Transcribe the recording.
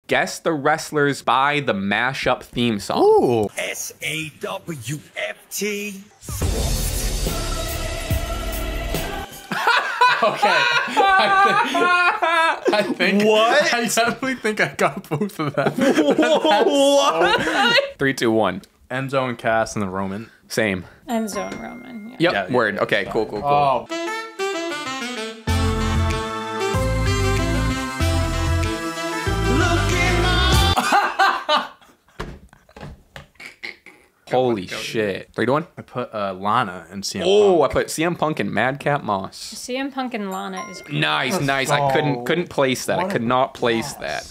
Guess the wrestlers by the mashup theme song. Ooh. SAWFT. Okay. I think. What? I definitely think I got both of them. What? 3, 2, 1. Enzo and Cass and the Roman. Same. Enzo and Roman. Yep. Yeah, Word. Okay. Cool. Cool. Cool. Oh. Holy shit. 3, 2, 1. I put Lana and CM Oh, I Punk. put CM Punk and Madcap Moss. CM Punk and Lana is great. Nice, nice. I couldn't place that. I could not place that.